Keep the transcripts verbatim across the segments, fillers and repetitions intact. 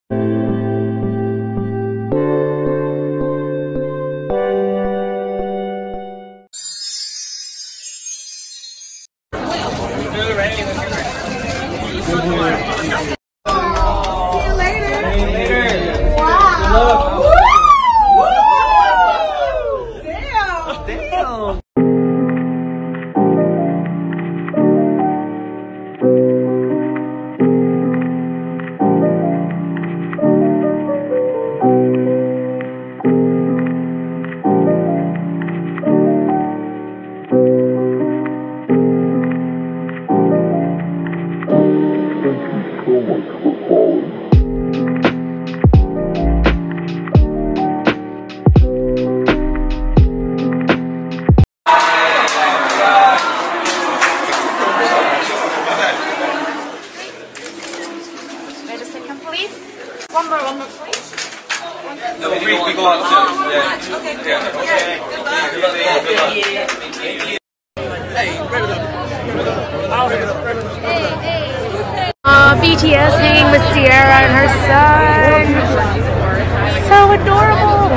One more, one more, please. No, we, we go upstairs. Oh, Yeah. right. Okay, good. Yeah. Okay. Good luck. Good luck. Good luck. Uh, B T S hanging with Sierra and her son. So adorable.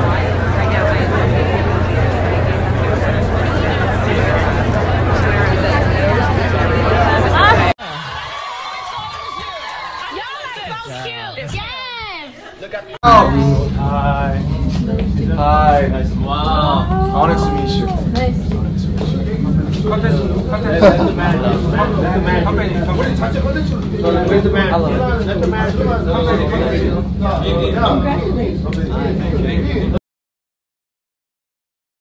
Oh. Hi. Hi. Nice. Wow. Honest to meet you. Nice. Where's the man? Hello.